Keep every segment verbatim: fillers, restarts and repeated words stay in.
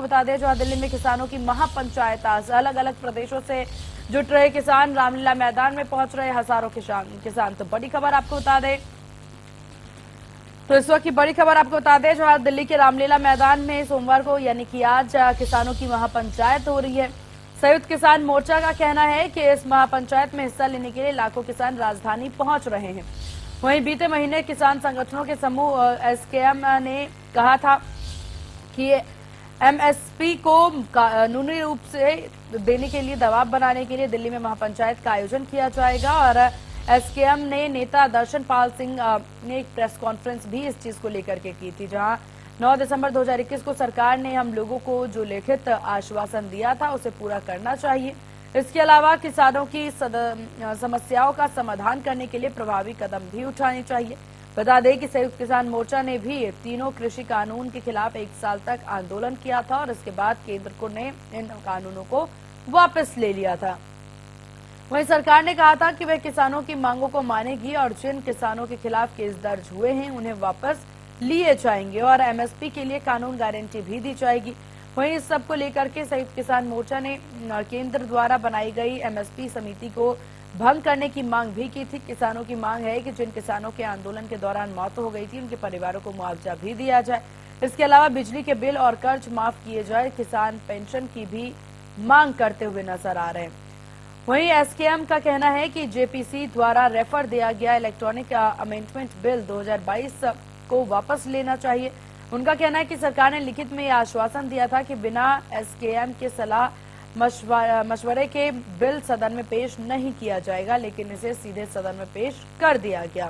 बता दें, जहां दिल्ली में किसानों की महापंचायत आज अलग अलग प्रदेशों से जुट रहे किसान रामलीला मैदान में पहुंच रहे हजारों किसान किसान तो बड़ी खबर आपको बता दें तो इस वक्त की बड़ी खबर आपको बता दें, जहां दिल्ली के रामलीला मैदान में सोमवार को यानी कि आज किसानों की महापंचायत हो रही है। संयुक्त किसान मोर्चा का कहना है कि इस महापंचायत में हिस्सा लेने के लिए लाखों किसान राजधानी पहुंच रहे हैं। वहीं बीते महीने किसान संगठनों के समूह एसकेएम ने कहा था कि एमएसपी को कानूनी रूप से देने के लिए दबाव बनाने के लिए दिल्ली में महापंचायत का आयोजन किया जाएगा। और एसकेएम ने नेता दर्शन पाल सिंह ने एक प्रेस कॉन्फ्रेंस भी इस चीज को लेकर के की थी, जहां नौ दिसंबर दो हज़ार इक्कीस को सरकार ने हम लोगों को जो लिखित आश्वासन दिया था उसे पूरा करना चाहिए। इसके अलावा किसानों की समस्याओं का समाधान करने के लिए प्रभावी कदम भी उठाने चाहिए। बता दें कि संयुक्त किसान मोर्चा ने भी तीनों कृषि कानून के खिलाफ एक साल तक आंदोलन किया था और इसके बाद केंद्र को ने इन कानूनों को वापस ले लिया था। वहीं सरकार ने कहा था कि वह किसानों की मांगों को मानेगी और जिन किसानों के खिलाफ केस दर्ज हुए हैं उन्हें वापस लिए जाएंगे और एमएसपी के लिए कानून गारंटी भी दी जाएगी। वहीं इस सब को लेकर के संयुक्त किसान मोर्चा ने केंद्र द्वारा बनाई गई एमएसपी समिति को भंग करने की मांग भी की थी। किसानों की मांग है कि जिन किसानों के आंदोलन के दौरान मौत हो गई थी उनके परिवारों को मुआवजा भी दिया जाए। इसके अलावा बिजली के बिल और कर्ज माफ किए जाए। किसान पेंशन की भी मांग करते हुए नजर आ रहे हैं। वहीं एसकेएम का कहना है कि जेपीसी द्वारा रेफर दिया गया इलेक्ट्रॉनिक अमेंडमेंट बिल दो हज़ार बाईस को वापस लेना चाहिए। उनका कहना है कि सरकार ने लिखित में यह आश्वासन दिया था कि बिना एसकेएम के सलाह मशवरे के बिल सदन में पेश नहीं किया जाएगा, लेकिन इसे सीधे सदन में पेश कर दिया गया।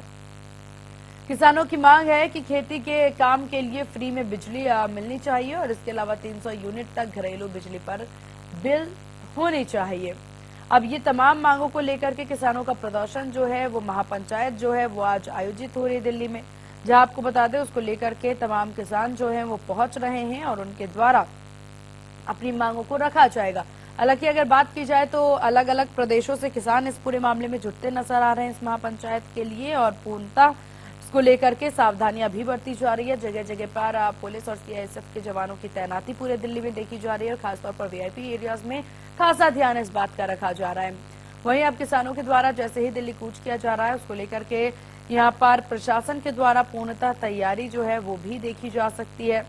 किसानों की मांग है कि खेती के काम के लिए फ्री में बिजली मिलनी चाहिए और इसके अलावा तीन सौ यूनिट तक घरेलू बिजली पर बिल होनी चाहिए। अब ये तमाम मांगों को लेकर के किसानों का प्रदर्शन जो है वो महापंचायत जो है वो आज आयोजित हो रही है दिल्ली में, जहां आपको बता दें उसको लेकर के तमाम किसान जो हैं वो पहुंच रहे हैं और उनके द्वारा अपनी मांगों को रखा जाएगा। हालांकि अगर बात की जाए तो अलग अलग प्रदेशों से किसान इस पूरे मामले में जुटते नजर आ रहे हैं इस महापंचायत के लिए और पूर्णतः इसको लेकर के सावधानियां भी बरती जा रही है। जगह जगह पर पुलिस और सीआईएसएफ के जवानों की तैनाती पूरे दिल्ली में देखी जा रही है और खासतौर पर वीआईपी एरियाज में खासा ध्यान इस बात का रखा जा रहा है। वहीं अब किसानों के द्वारा जैसे ही दिल्ली कूच किया जा रहा है उसको लेकर के यहाँ पर प्रशासन के द्वारा पूर्णतः तैयारी जो है वो भी देखी जा सकती है।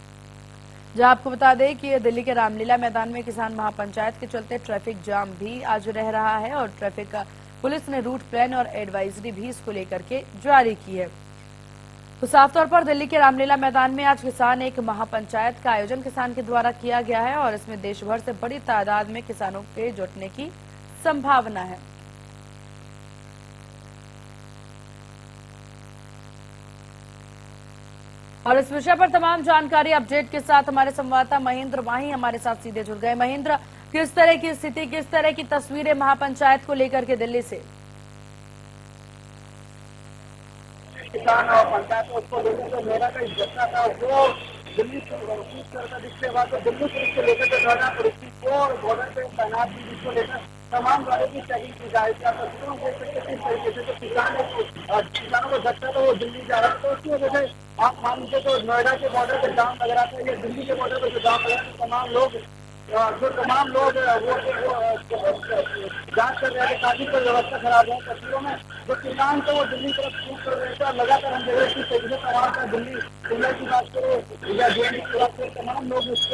जहां आपको बता दें कि दिल्ली के रामलीला मैदान में किसान महापंचायत के चलते ट्रैफिक जाम भी आज रह रहा है और ट्रैफिक पुलिस ने रूट प्लान और एडवाइजरी भी इसको लेकर के जारी की है। तो साफ तौर पर दिल्ली के रामलीला मैदान में आज किसान एक महापंचायत का आयोजन किसान के द्वारा किया गया है और इसमें देश भर से बड़ी तादाद में किसानों के जुटने की संभावना है। और इस विषय पर तमाम जानकारी अपडेट के साथ हमारे संवाददाता महेंद्र माही हमारे साथ सीधे जुड़ गए। महेंद्र, किस तरह की स्थिति, किस तरह की तस्वीरें महापंचायत को लेकर के दिल्ली से? किसान और पंचायत उसको लेकर जो मेरा का घटना था वो दिल्ली जिसके बाद तो दिल्ली पुलिस को लेकर जो धरना पुलिस को और बॉर्डर पे तैनात थी जिसको लेकर तमाम गाड़ियों की चेकिंग की जा रही थी। तस्वीरों देख सकते किस तरीके से जो किसान किसानों को झटका था वो दिल्ली जा रहा था, तो उसकी वजह से आप मान लीजिए तो नोएडा के बॉर्डर पर जाम लग रहा था या दिल्ली के बॉर्डर पर जो जाम लग रहा था तमाम लोग जो तमाम लोग वो जांच कर रहे थे काफी कोई व्यवस्था खराब है। तस्वीरों में जो किसान थे वो दिल्ली तरफ कूच कर रहे थे और लगातार हम देख रहे थे दिल्ली तमाम का दिल्ली की बात करें या जेएनयू की बात करें तमाम लोग